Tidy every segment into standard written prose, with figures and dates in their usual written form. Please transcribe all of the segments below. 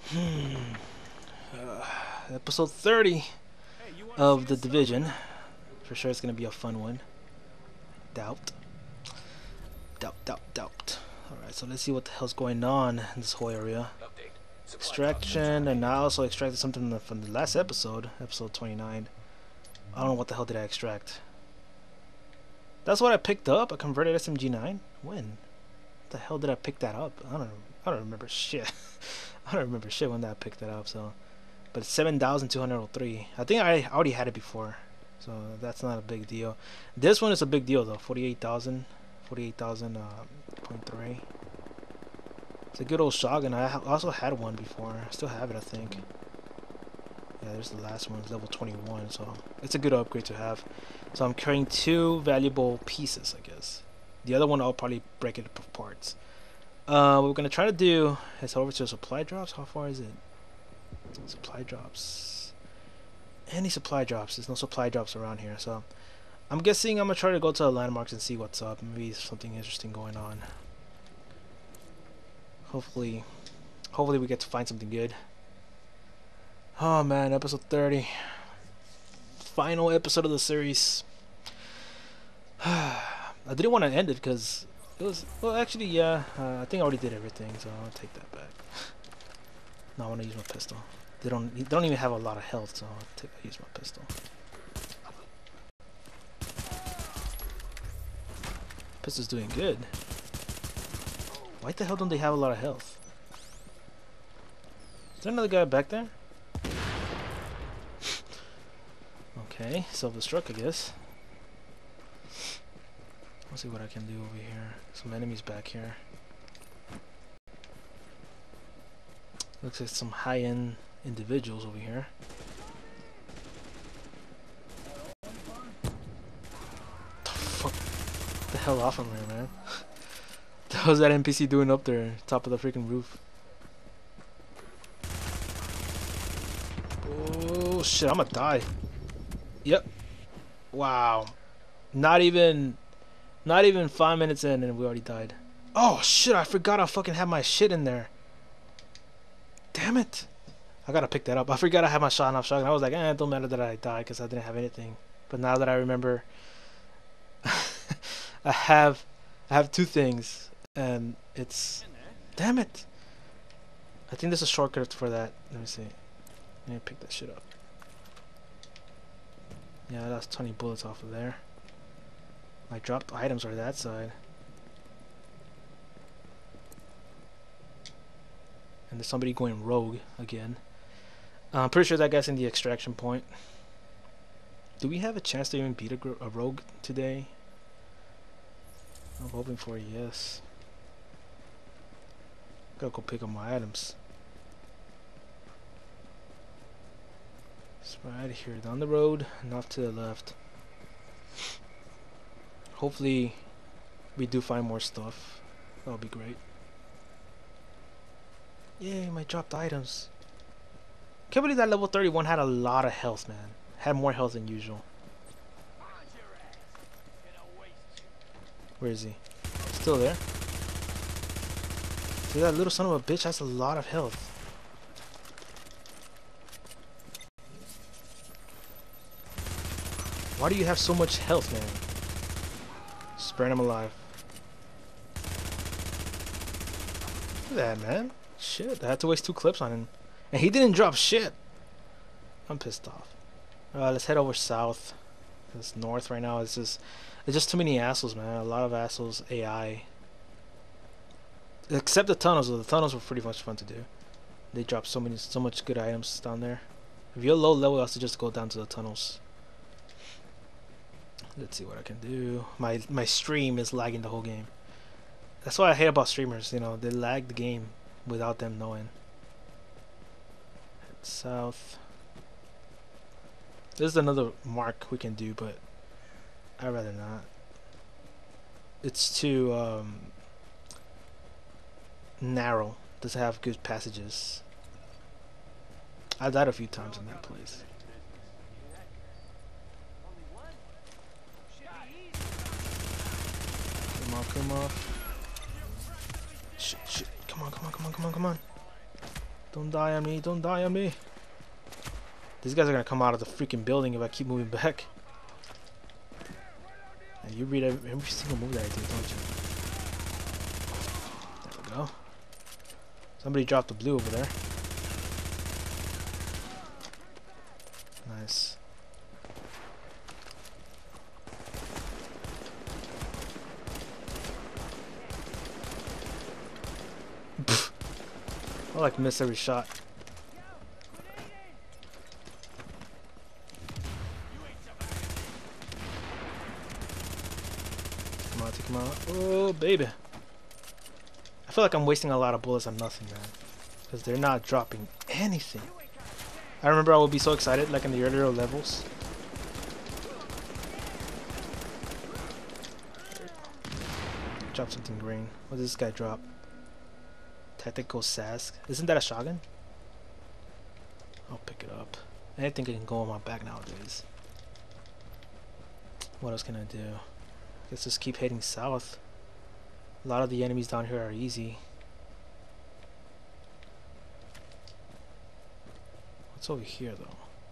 Hmm. Episode 30 of The Division. For sure it's gonna be a fun one. Doubt. Doubt. Alright, so let's see what the hell's going on in this whole area. Extraction, and I also extracted something from the last episode, episode 29. I don't know what the hell did I extract. That's what I picked up, a converted SMG9? When? What the hell did I pick that up? I don't remember shit. I don't remember shit when I picked that up, so. But it's 7,203. I think I already had it before, so that's not a big deal. This one is a big deal though. 48,000, 48,000.3. It's a good old shotgun. I also had one before. I still have it, I think. Yeah, there's the last one. It's level 21, so it's a good upgrade to have. So I'm carrying 2 valuable pieces, I guess. The other one I'll probably break it up of parts. What we're gonna try to do is head over to supply drops. How far is it? Supply drops. Any supply drops? There's no supply drops around here, so I'm guessing I'm gonna try to go to the landmarks and see what's up. Maybe something interesting going on. Hopefully we get to find something good. Oh man, episode 30. Final episode of the series. I didn't want to end it because it was, well actually yeah, I think I already did everything, so I'll take that back. No, I want to use my pistol. They don't even have a lot of health, so I'll use my pistol. Pistol's doing good. Why the hell don't they have a lot of health? Is there another guy back there? Okay, self-destruct, I guess. Let's see what I can do over here. Some enemies back here. Looks like some high-end individuals over here. Fuck the hell off from here, man. What the hell's that NPC doing up there, top of the freaking roof? Oh shit, I'm gonna die. Yep. Wow. Not even 5 minutes in and we already died. Oh shit, I forgot I fucking had my shit in there. Damn it. I gotta pick that up. I forgot I had my shot off shotgun. I was like, it don't matter that I died because I didn't have anything. But now that I remember, I have 2 things and it's, damn it. I think there's a shortcut for that. Let me see. Let me pick that shit up. Yeah, that's 20 bullets off of there. My dropped items are that side. And there's somebody going rogue again. I'm pretty sure that guy's in the extraction point. Do we have a chance to even beat a rogue today? I'm hoping for a yes. Gotta go pick up my items. It's right here down the road and off to the left. Hopefully we do find more stuff. That'll be great. Yay, my dropped items. Can't believe that level 31 had a lot of health, man. Had more health than usual. Where is he? Still there? See, that little son of a bitch has a lot of health. Why do you have so much health, man? Spraying him alive. Look at that, man. Shit, I had to waste 2 clips on him. And he didn't drop shit. I'm pissed off. Let's head over south. It's north right now. It's just too many assholes, man. A lot of assholes. AI. Except the tunnels. The tunnels were pretty much fun to do. They dropped so much good items down there. If you're low level, I suggest go down to the tunnels. Let's see what I can do. My stream is lagging the whole game. That's what I hate about streamers. You know, they lag the game without them knowing. Head south. There's another mark we can do, but I'd rather not. It's too narrow. Doesn't have good passages. I died a few times in that place. Come on. Shit. Come on. Don't die on me, don't die on me. These guys are gonna come out of the freaking building if I keep moving back. And you read every single move that I do, don't you? There we go. Somebody dropped the blue over there. Nice. I like miss every shot. Come on, take him out. Oh, baby. I feel like I'm wasting a lot of bullets on nothing, man. Because they're not dropping anything. I remember I would be so excited, like in the earlier levels. Drop something green. What does this guy drop? Tactical Sask. Isn't that a shotgun? I'll pick it up. Anything can go on my back nowadays. What else can I do? Guess just keep heading south. A lot of the enemies down here are easy. What's over here though?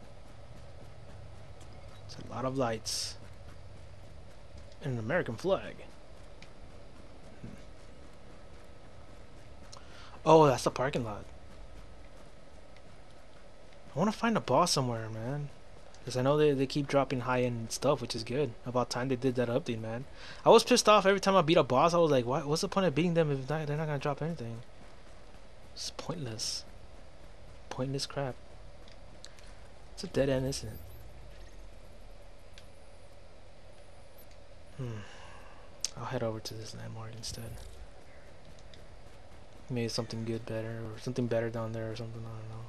It's a lot of lights. And an American flag. Oh, that's the parking lot. I want to find a boss somewhere, man. Because I know they keep dropping high-end stuff, which is good. About time they did that update, man. I was pissed off every time I beat a boss. I was like, what's the point of beating them if they're not going to drop anything? It's pointless. Pointless crap. It's a dead end, isn't it? I'll head over to this landmark instead. Maybe something good better, or something better down there or something, I don't know.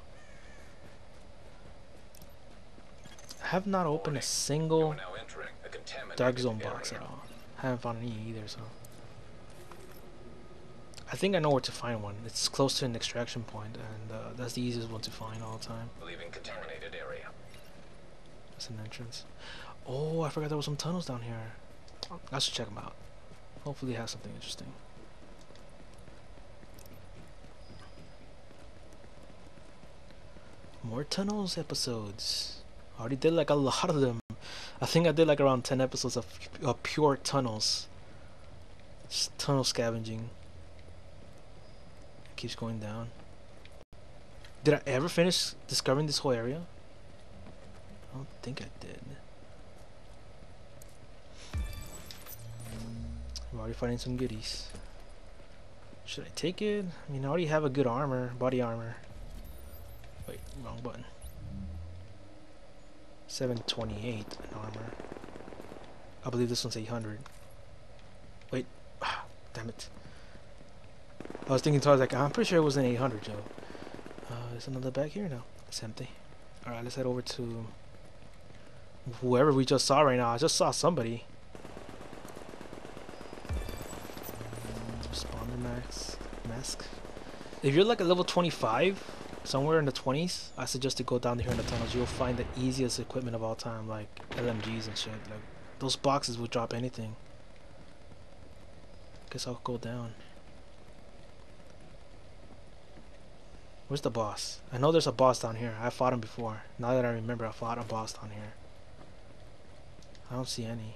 I have not opened a single Dark Zone box at all. I haven't found any either, so. I think I know where to find one. It's close to an extraction point, and that's the easiest one to find all the time. Leaving contaminated area. That's an entrance. Oh, I forgot there was some tunnels down here. I should check them out. Hopefully it has something interesting. More tunnels episodes. I already did like a lot of them. I think I did like around 10 episodes of pure tunnels. Just tunnel scavenging. It keeps going down. Did I ever finish discovering this whole area? I don't think I did. I'm already finding some goodies. Should I take it? I mean, I already have a good armor, body armor. Wait, wrong button. 728 in armor. I believe this one's 800. Wait, damn it. I was thinking, so I was like, I'm pretty sure it was an 800, Joe. There's another bag here? No, it's empty. Alright, let's head over to whoever we just saw right now. I just saw somebody. Responder mask. If you're like a level 25, somewhere in the 20s, I suggest to go down here in the tunnels. You'll find the easiest equipment of all time, like LMGs and shit. Like those boxes will drop anything. Guess I'll go down. Where's the boss? I know there's a boss down here. I fought him before. Now that I remember, I fought a boss down here. I don't see any.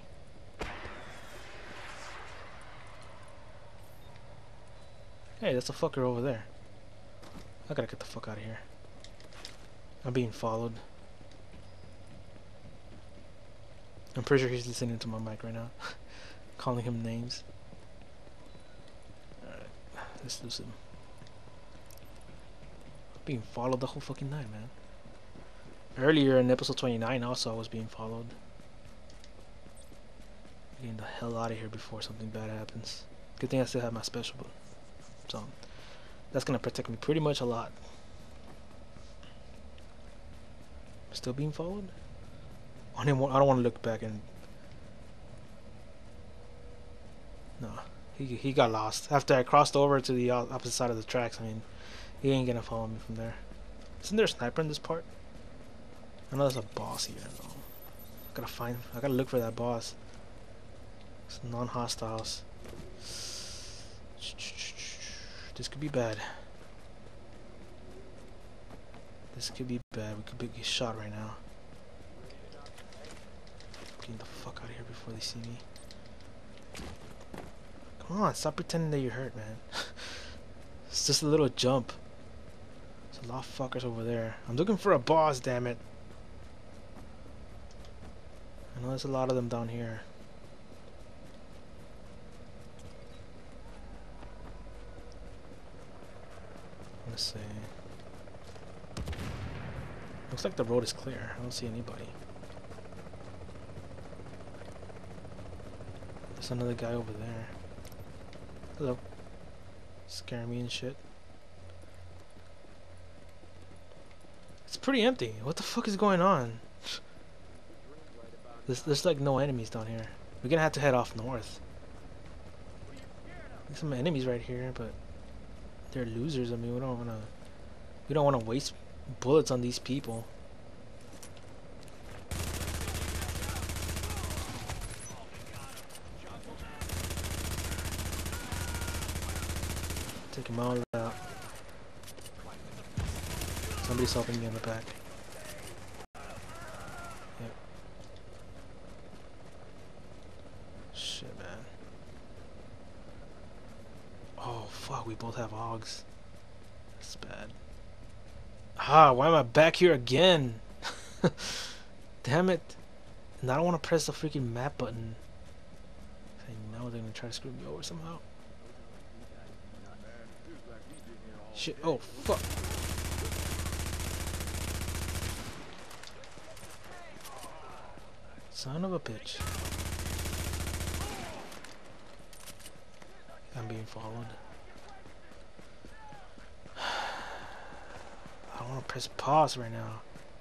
Hey, that's a fucker over there. I gotta get the fuck out of here. I'm being followed. I'm pretty sure he's listening to my mic right now. Calling him names. Alright, let's lose him. I'm being followed the whole fucking night, man. Earlier in episode 29 also I was being followed. Getting the hell out of here before something bad happens. Good thing I still have my special, but so that's gonna protect me pretty much a lot. Still being followed? I don't want to look back and no, he got lost after I crossed over to the opposite side of the tracks. I mean, he ain't gonna follow me from there. Isn't there a sniper in this part? I know there's a boss here though. I gotta look for that boss. It's non-hostiles. This could be bad. This could be bad. We could get shot right now. Getting the fuck out of here before they see me. Come on, stop pretending that you're hurt, man. It's just a little jump. There's a lot of fuckers over there. I'm looking for a boss, damn it. I know there's a lot of them down here. Let's see. Looks like the road is clear. I don't see anybody. There's another guy over there. Hello. Scaring me and shit. It's pretty empty. What the fuck is going on? There's like no enemies down here. We're gonna have to head off north. There's some enemies right here, but they're losers. I mean, we don't wanna waste bullets on these people. Take them all out. Somebody's helping me in the back. Yep. Shit, man. Oh, fuck, we both have hogs. That's bad. Ah, why am I back here again? Damn it. And I don't want to press the freaking map button. I know they're going to try to screw me over somehow. Shit, oh, fuck. Son of a bitch. I'm being followed. I don't want to press pause right now.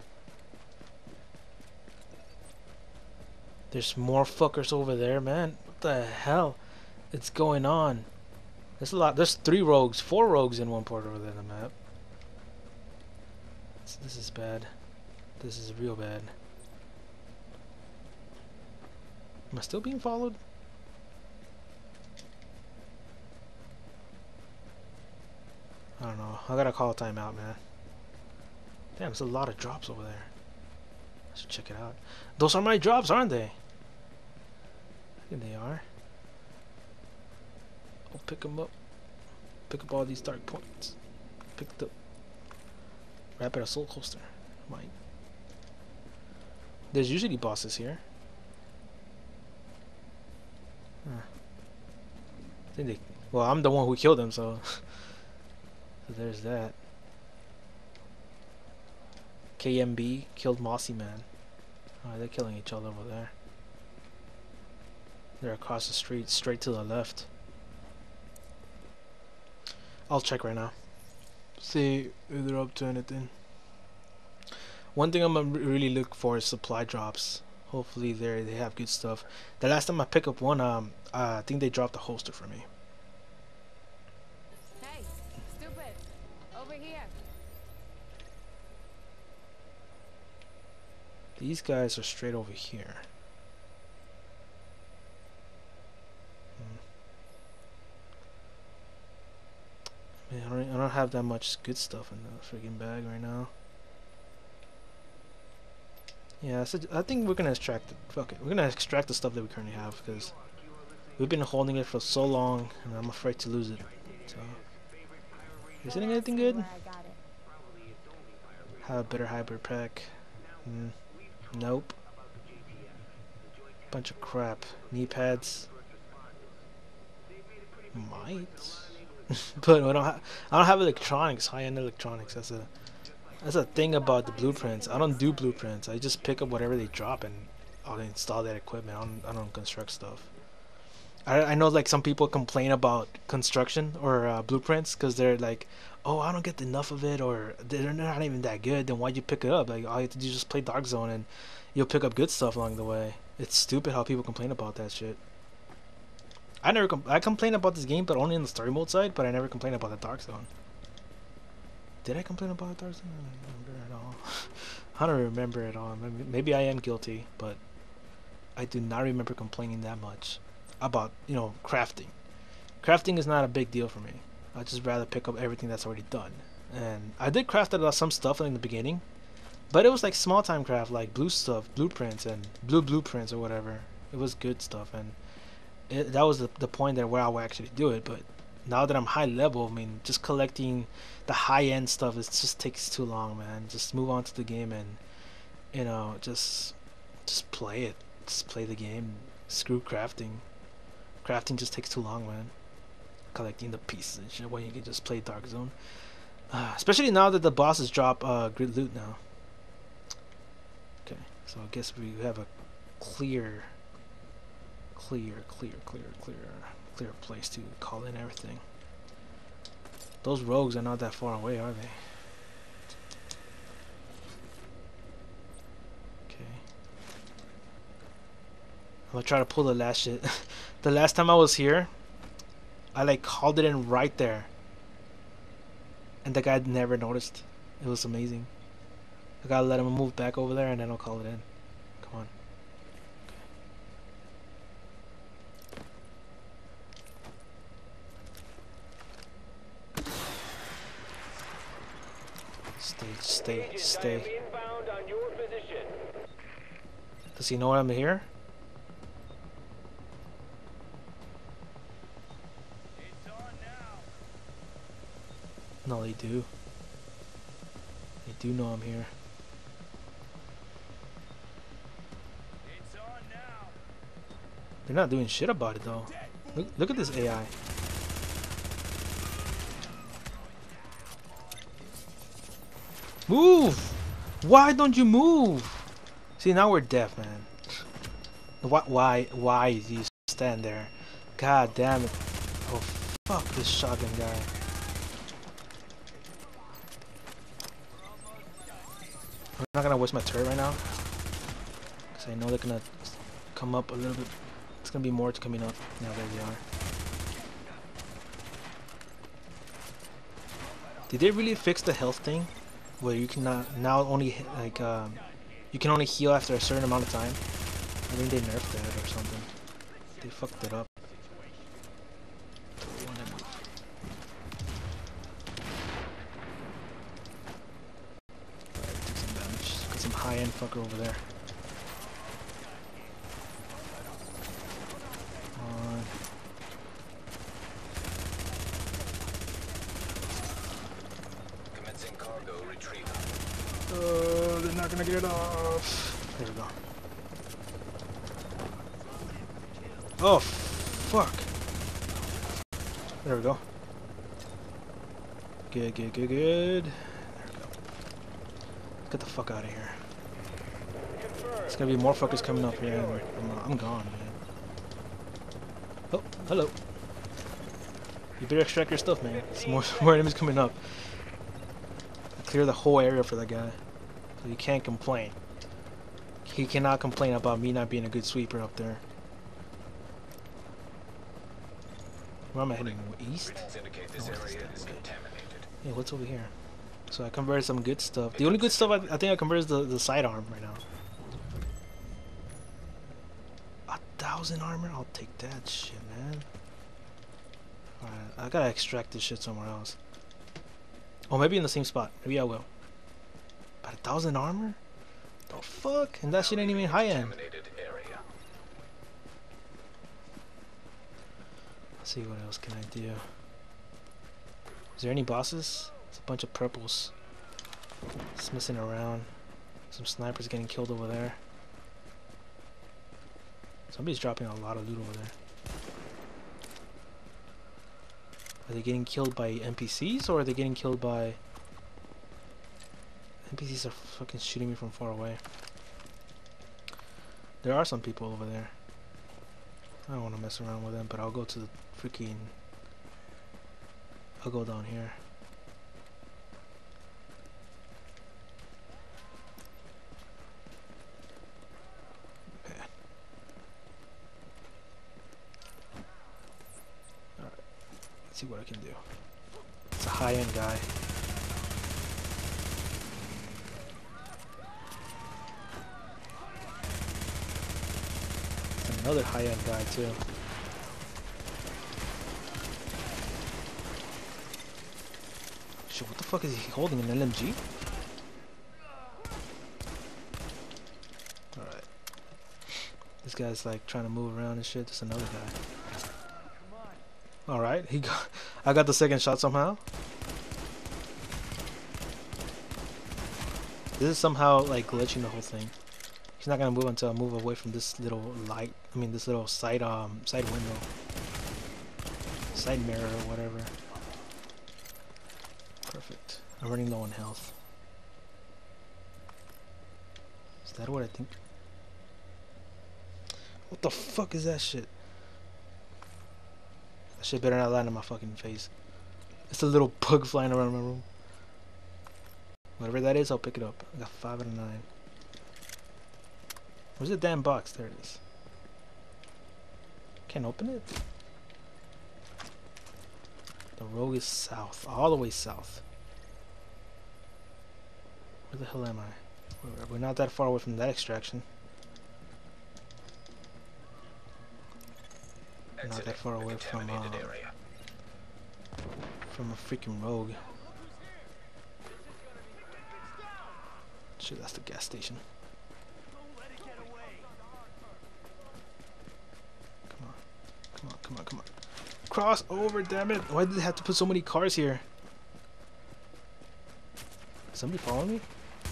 There's more fuckers over there, man. What the hell is going on? There's a lot. There's 4 rogues in one part over there on the map. This is bad. This is real bad. Am I still being followed? I don't know. I gotta call a timeout, man. Damn, there's a lot of drops over there. I should check it out. Those are my drops, aren't they? I think they are. I'll pick them up. Pick up all these dark points. Picked up. Rapid Assault Holster. Mine. There's usually bosses here. Huh. I think they. Well, I'm the one who killed them, so. So there's that. KMB killed Mossy Man. Oh, they're killing each other over there. They're across the street, straight to the left. I'll check right now. See if they're up to anything. One thing I'm gonna really look for is supply drops. Hopefully they have good stuff. The last time I picked up one, I think they dropped a holster for me. Hey, stupid! Over here. These guys are straight over here. Man, I don't have that much good stuff in the freaking bag right now. Yeah, so I think we're gonna extract it. Fuck it. We're gonna extract the stuff that we currently have because we've been holding it for so long and I'm afraid to lose it. So, is it anything good? Have a better hybrid pack. Nope. Bunch of crap. Knee pads. Might. But I don't have electronics, high-end electronics. That's a thing about the blueprints. I don't do blueprints. I just pick up whatever they drop and I'll install that equipment. I don't construct stuff. I know like some people complain about construction or blueprints because they're like, oh, I don't get enough of it, or they're not even that good. Then why'd you pick it up? Like all you have to do is just play Dark Zone and you'll pick up good stuff along the way. It's stupid how people complain about that shit. I complain about this game, but only in the story mode side. But I never complain about the Dark Zone. Did I complain about the Dark Zone? I don't remember at all. I don't remember at all. Maybe I am guilty, but I do not remember complaining that much about, you know, crafting. Crafting is not a big deal for me. I'd just rather pick up everything that's already done. And I did craft some stuff in the beginning, but it was like small time craft, like blue stuff, blueprints and blue blueprints or whatever. It was good stuff, and that was the point that where I would actually do it. But now that I'm high level, I mean, just collecting the high end stuff, it just takes too long, man. Just move on to the game and, you know, just play it. Just play the game. Screw crafting. Crafting just takes too long, man. Collecting the pieces and shit when you can just play Dark Zone. Especially now that the bosses drop grid loot now. Okay, so I guess we have a clear place to call in everything. Those rogues are not that far away, are they? Okay. I'm gonna try to pull the last shit. The last time I was here, I like called it in right there. And the guy never noticed. It was amazing. I gotta let him move back over there and then I'll call it in. Come on. Okay. Stay. Does he know I'm here? No, they do. They do know I'm here. They're not doing shit about it though. Look at this AI. Move! Why don't you move? See, now we're deaf, man. Why do you stand there? God damn it. Oh, fuck this shotgun guy. I'm not gonna waste my turret right now, because I know they're gonna come up a little bit. It's gonna be more coming up. Yeah, there they are. Did they really fix the health thing, where you can now only like you can only heal after a certain amount of time? I think they nerfed that or something. They fucked it up. Some high-end fucker over there. Commencing cargo retrieval. They're not gonna get it off. There we go. Oh, fuck. There we go. Good. There we go. Get the fuck out of here. There's gonna be more fuckers coming up here. I'm gone, man. Oh, hello. You better extract your stuff, man. There's more enemies coming up. Clear the whole area for that guy. So you can't complain. He cannot complain about me not being a good sweeper up there. Where am I heading? East? Yeah, what's over here? So I converted some good stuff. The only good stuff I think I converted is the sidearm right now. 1,000 armor? I'll take that shit, man. Alright, I gotta extract this shit somewhere else. Oh, maybe in the same spot. Maybe I will. But 1,000 armor? The fuck? And that shit ain't even high end. Let's see, what else can I do? Is there any bosses? It's a bunch of purples. It's messing around. Some snipers getting killed over there. Somebody's dropping a lot of loot over there. Are they getting killed by NPCs or are they getting killed by... NPCs are fucking shooting me from far away. There are some people over there. I don't want to mess around with them, but I'll go to the freaking... I'll go down here. Okay. Alright. Let's see what I can do. It's a high-end guy. It's another high-end guy too. Shit, what the fuck is he holding? An LMG? Alright. This guy's like trying to move around and shit. Just another guy. Alright, I got the second shot somehow. This is somehow like glitching the whole thing. He's not gonna move until I move away from this little light. I mean, this little side window, side mirror or whatever. Perfect. I'm running low on health. Is that what I think? What the fuck is that shit? That shit better not land in my fucking face. It's a little bug flying around my room. Whatever that is, I'll pick it up. I got 5 out of 9. Where's the damn box? There it is. Can't open it? The rogue is south. All the way south. Where the hell am I? We're not that far away from that extraction. We're not that far away from a freaking rogue. Shit, that's the gas station. Come on. Come on, come on, come on. Cross over, damn it. Why did they have to put so many cars here? Somebody follow me?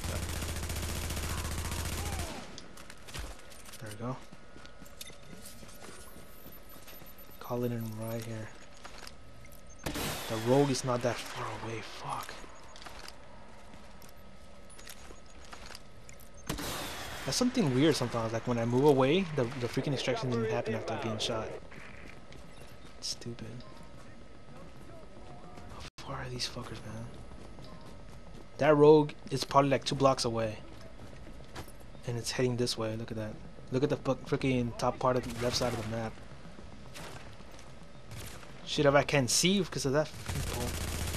There we go. Call it in right here. The rogue is not that far away. Fuck. That's something weird sometimes. Like when I move away, the freaking extraction didn't happen after being shot. It's stupid. How far are these fuckers, man? That rogue is probably like 2 blocks away. And it's heading this way. Look at that. Look at the freaking top part of the left side of the map. Shit, if I can't see because of that freaking pole.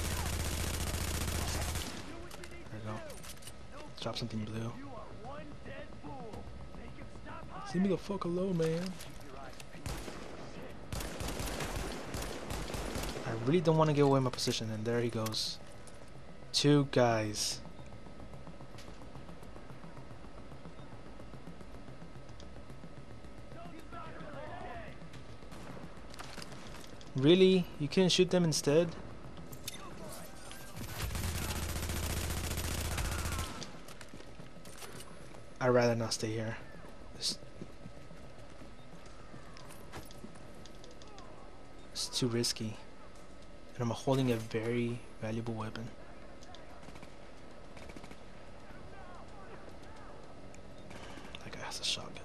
There we go. Drop something blue. Leave me the fuck alone, man. I really don't want to give away my position, and there he goes. 2 guys. Really? You couldn't shoot them instead? I'd rather not stay here. It's too risky. And I'm holding a very valuable weapon. That guy has a shotgun.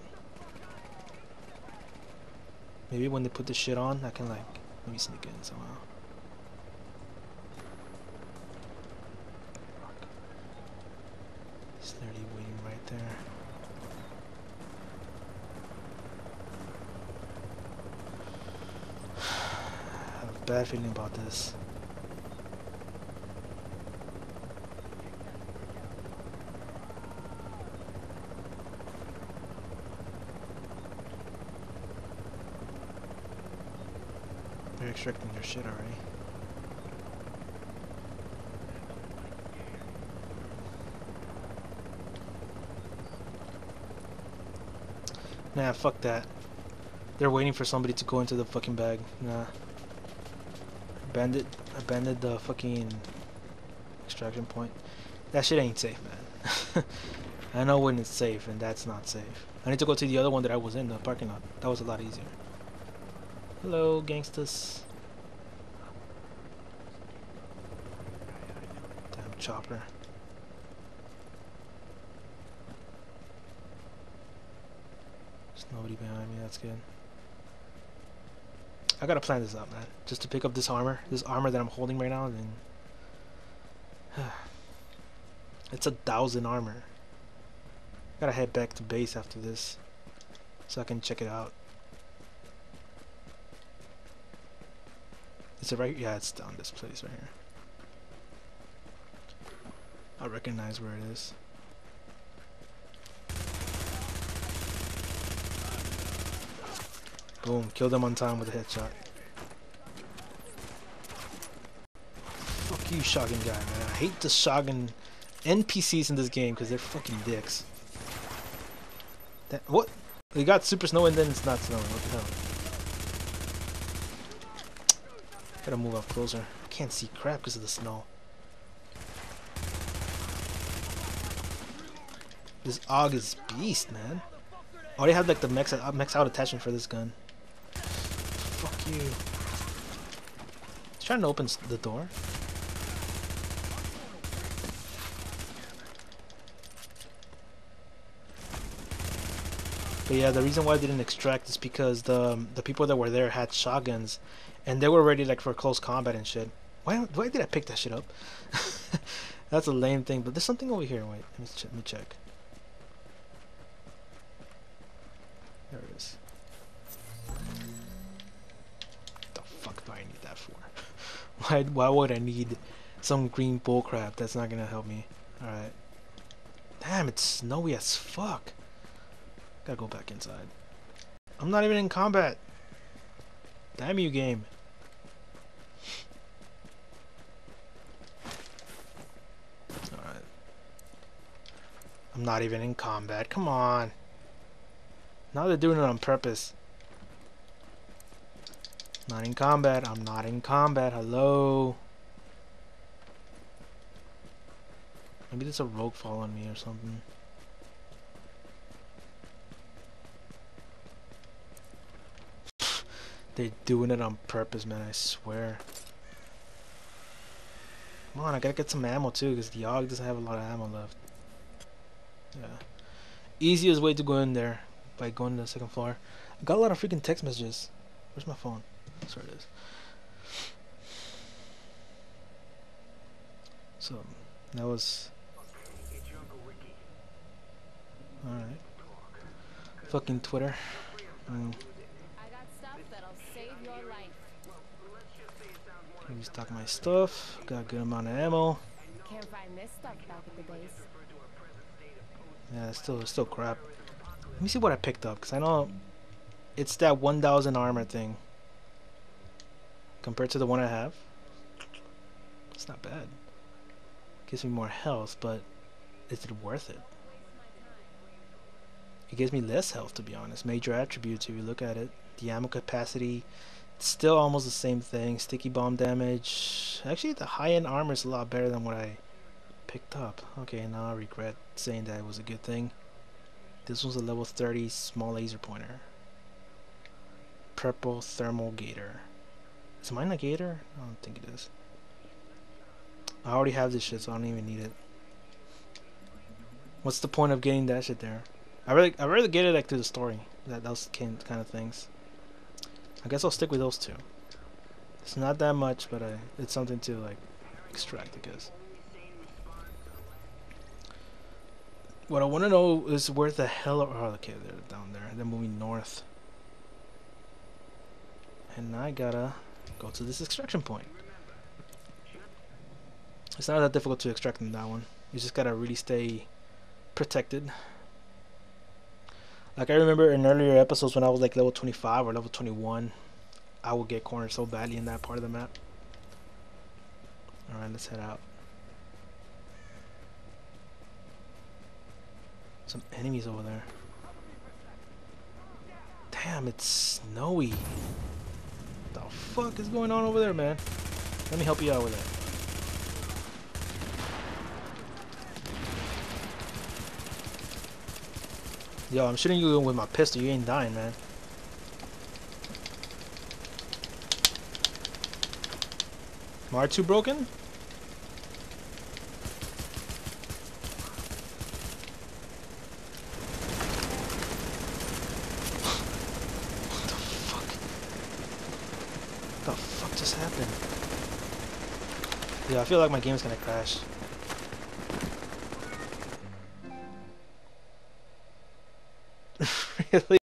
Maybe when they put this shit on, I can like maybe sneak in somehow. He's literally waiting right there. I have a bad feeling about this. They're extracting their shit already. Nah, fuck that. They're waiting for somebody to go into the fucking bag. Nah. Abandoned the fucking extraction point. That shit ain't safe, man. I know when it's safe and that's not safe. I need to go to the other one that I was in, the parking lot. That was a lot easier. Hello, gangsters. Damn chopper. There's nobody behind me, that's good. I gotta plan this out, man. Just to pick up this armor that I'm holding right now, and it's 1,000 armor. Gotta head back to base after this, so I can check it out. Is it right? Yeah, it's down this place right here. I recognize where it is. Boom, killed him on time with a headshot. Fuck Fuck you, shotgun guy, man. I hate the shotgun NPCs in this game because they're fucking dicks. That, what? We got super snow and then it's not snowing. What the hell? Gotta move up closer. I can't see crap because of the snow. This AUG is beast, man. Oh, they have like the max out attachment for this gun. Fuck you. He's trying to open the door. But yeah, the reason why I didn't extract is because the people that were there had shotguns, and they were ready like for close combat and shit. Why did I pick that shit up? That's a lame thing. But there's something over here. Wait, let me check. There it is. What the fuck do I need that for? Why would I need some green bullcrap that's not gonna help me? Alright. Damn, it's snowy as fuck. Gotta go back inside. I'm not even in combat. Damn you, game. Alright. I'm not even in combat. Come on. Now they're doing it on purpose. Not in combat. I'm not in combat. Hello. Maybe there's a rogue following me or something. They're doing it on purpose, man. I swear. Come on, I gotta get some ammo too, because the AUG doesn't have a lot of ammo left. Yeah. Easiest way to go in there. By going to the second floor. I got a lot of freaking text messages. Where's my phone? There it is. So that was alright. Fucking Twitter. I got stuff that'll save your life. Restock my stuff. Got a good amount of ammo. Can't find this stuff back at the base. Yeah, it's still crap. Let me see what I picked up, because I know it's that 1000 armor thing. Compared to the one I have, it's not bad. Gives me more health, but is it worth it? It gives me less health, to be honest. Major attributes, if you look at it. The ammo capacity, it's still almost the same thing. Sticky bomb damage. Actually, the high-end armor is a lot better than what I picked up. Okay, now I regret saying that it was a good thing. This was a level 30 small laser pointer. Purple thermal gator. Is mine a gator? I don't think it is. I already have this shit, so I don't even need it. What's the point of getting that shit there? I rather get it like through the story. Those kind of things. I guess I'll stick with those two. It's not that much, but it's something to like extract, I guess. What I want to know is where the hell are... Oh, okay, they're down there. They're moving north. And I gotta go to this extraction point. It's not that difficult to extract in that one. You just gotta really stay protected. Like I remember in earlier episodes when I was like level 25 or level 21, I would get cornered so badly in that part of the map. Alright, let's head out. Some enemies over there. Damn, it's snowy. What the fuck is going on over there, man? Let me help you out with that. Yo, I'm shooting you with my pistol. You ain't dying, man. Am I too broken? What the fuck just happened? Yeah, I feel like my game's gonna crash.